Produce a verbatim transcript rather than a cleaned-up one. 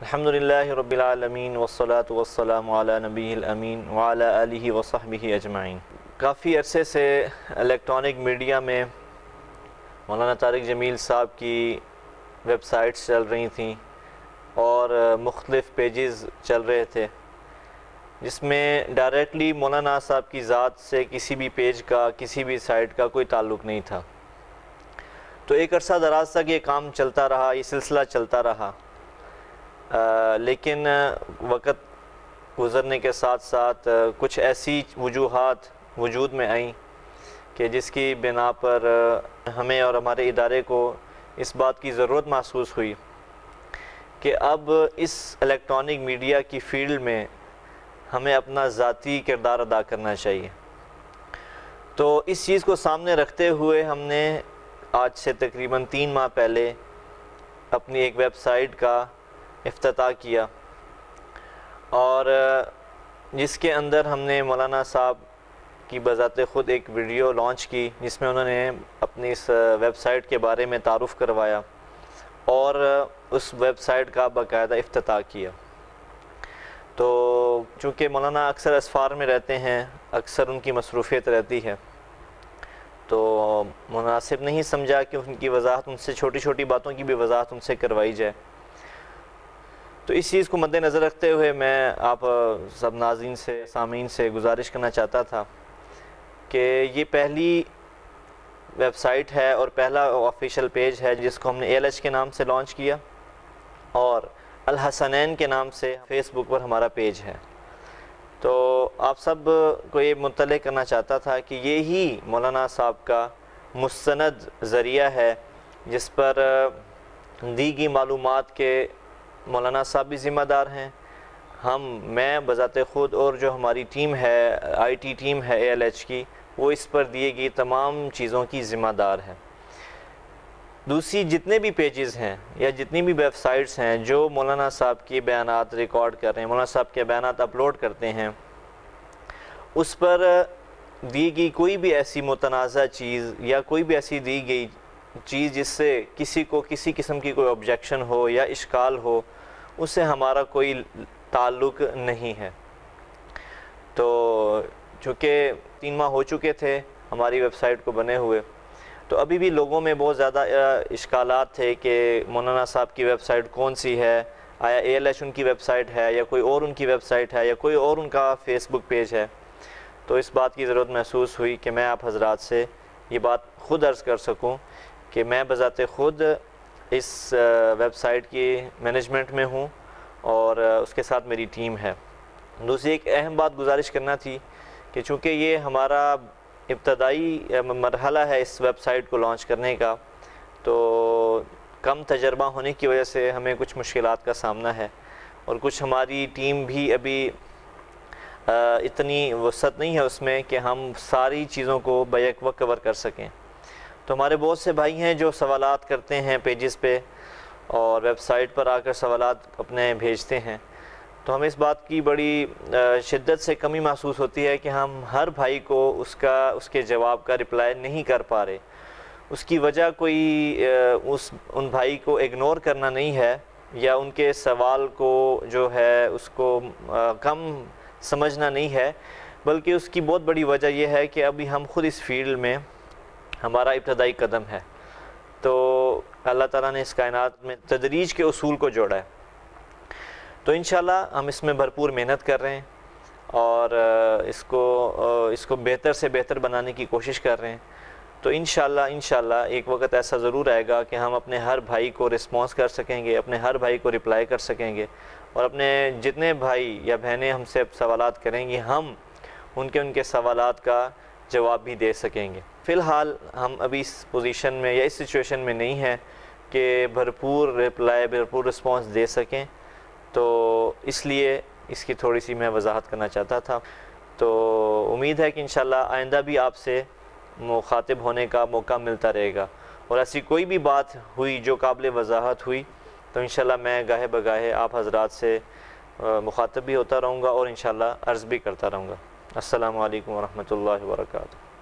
الحمدللہ رب العالمین والصلاة والسلام علی نبی الامین وعلی آلہ وصحبہ اجمعین۔ کافی عرصے سے الیکٹرانک میڈیا میں مولانا طارق جمیل صاحب کی ویب سائٹس چل رہی تھیں اور مختلف پیجز چل رہے تھے جس میں ڈائریکٹلی مولانا صاحب کی ذات سے کسی بھی پیج کا کسی بھی سائٹ کا کوئی تعلق نہیں تھا۔ تو ایک عرصہ دراز تک یہ کام چلتا رہا، یہ سلسلہ چلتا رہا، آ, لیکن وقت گزرنے کے ساتھ ساتھ کچھ ایسی وجوہات وجود میں آئیں کہ جس کی بنا پر ہمیں اور ہمارے ادارے کو اس بات کی ضرورت محسوس ہوئی کہ اب اس الیکٹرانک میڈیا کی فیلڈ میں ہمیں اپنا ذاتی کردار ادا کرنا چاہیے۔ تو اس چیز کو سامنے رکھتے ہوئے ہم نے آج سے تقریباً تین ماہ پہلے اپنی ایک ویب سائٹ کا افتتاح کیا اور جس کے اندر ہم نے مولانا صاحب کی بذات خود ایک ویڈیو لانچ کی جس میں انہوں نے اپنی اس ویب سائٹ کے بارے میں تعارف کروایا اور اس ویب سائٹ کا باقاعدہ افتتاح کیا۔ تو چونکہ مولانا اکثر اسفار میں رہتے ہیں، اکثر ان کی مصروفیت رہتی ہے، تو مناسب نہیں سمجھا کہ ان کی وضاحت ان سے چھوٹی چھوٹی باتوں کی بھی وضاحت ان سے کروائی جائے۔ تو اس چیز کو مد نظر رکھتے ہوئے میں آپ سب ناظرین سے سامعین سے گزارش کرنا چاہتا تھا کہ یہ پہلی ویب سائٹ ہے اور پہلا آفیشیل پیج ہے جس کو ہم نے اے ایل ایچ کے نام سے لانچ کیا اور الحسنین کے نام سے فیس بک پر ہمارا پیج ہے۔ تو آپ سب کو یہ مطلع کرنا چاہتا تھا کہ یہی مولانا صاحب کا مستند ذریعہ ہے جس پر دی گئی معلومات کے مولانا صاحب بھی ذمہ دار ہیں، ہم میں بذات خود اور جو ہماری ٹیم ہے آئی ٹی ٹیم ہے اے ایل ایچ کی وہ اس پر دیے گئی تمام چیزوں کی ذمہ دار ہے۔ دوسری جتنے بھی پیجز ہیں یا جتنی بھی ویب سائٹس ہیں جو مولانا صاحب کی بیانات ریکارڈ کر رہے ہیں، مولانا صاحب کے بیانات اپلوڈ کرتے ہیں، اس پر دی گئی کوئی بھی ایسی متنازع چیز یا کوئی بھی ایسی دی گئی چیز جس سے کسی کو کسی قسم کی کوئی آبجیکشن ہو یا اشکال ہو، اس سے ہمارا کوئی تعلق نہیں ہے۔ تو چونکہ تین ماہ ہو چکے تھے ہماری ویب سائٹ کو بنے ہوئے، تو ابھی بھی لوگوں میں بہت زیادہ اشکالات تھے کہ مولانا صاحب کی ویب سائٹ کون سی ہے، آیا اے ایل ایچ ان کی ویب سائٹ ہے یا کوئی اور ان کی ویب سائٹ ہے یا کوئی اور ان کا فیس بک پیج ہے۔ تو اس بات کی ضرورت محسوس ہوئی کہ میں آپ حضرات سے یہ بات خود عرض کر سکوں کہ میں بذات خود اس ویب سائٹ کی مینجمنٹ میں ہوں اور اس کے ساتھ میری ٹیم ہے۔ دوسری ایک اہم بات گزارش کرنا تھی کہ چونکہ یہ ہمارا ابتدائی مرحلہ ہے اس ویب سائٹ کو لانچ کرنے کا، تو کم تجربہ ہونے کی وجہ سے ہمیں کچھ مشکلات کا سامنا ہے اور کچھ ہماری ٹیم بھی ابھی اتنی وسعت نہیں ہے اس میں کہ ہم ساری چیزوں کو بیک وقت کور کر سکیں۔ تو ہمارے بہت سے بھائی ہیں جو سوالات کرتے ہیں پیجز پہ اور ویب سائٹ پر آ کر سوالات اپنے بھیجتے ہیں، تو ہمیں اس بات کی بڑی شدت سے کمی محسوس ہوتی ہے کہ ہم ہر بھائی کو اس کا اس کے جواب کا رپلائی نہیں کر پا رہے۔ اس کی وجہ کوئی اس ان بھائی کو اگنور کرنا نہیں ہے یا ان کے سوال کو جو ہے اس کو کم سمجھنا نہیں ہے، بلکہ اس کی بہت بڑی وجہ یہ ہے کہ ابھی ہم خود اس فیلڈ میں ہمارا ابتدائی قدم ہے۔ تو اللہ تعالیٰ نے اس کائنات میں تدریج کے اصول کو جوڑا ہے، تو انشاءاللہ ہم اس میں بھرپور محنت کر رہے ہیں اور اس کو اس کو بہتر سے بہتر بنانے کی کوشش کر رہے ہیں۔ تو انشاءاللہ انشاءاللہ ایک وقت ایسا ضرور آئے گا کہ ہم اپنے ہر بھائی کو رسپانس کر سکیں گے، اپنے ہر بھائی کو رپلائی کر سکیں گے اور اپنے جتنے بھائی یا بہنیں ہم سے سوالات کریں گی ہم ان کے ان کے سوالات کا جواب بھی دے سکیں گے۔ فی الحال ہم ابھی اس پوزیشن میں یا اس سچویشن میں نہیں ہیں کہ بھرپور رپلائی بھرپور رسپانس دے سکیں، تو اس لیے اس کی تھوڑی سی میں وضاحت کرنا چاہتا تھا۔ تو امید ہے کہ انشاءاللہ آئندہ بھی آپ سے مخاطب ہونے کا موقع ملتا رہے گا اور ایسی کوئی بھی بات ہوئی جو قابل وضاحت ہوئی تو انشاءاللہ میں گاہے بگاہے آپ حضرات سے مخاطب بھی ہوتا رہوں گا اور انشاءاللہ عرض بھی کرتا رہوں گا۔ السلام علیکم ورحمۃ اللہ وبرکاتہ۔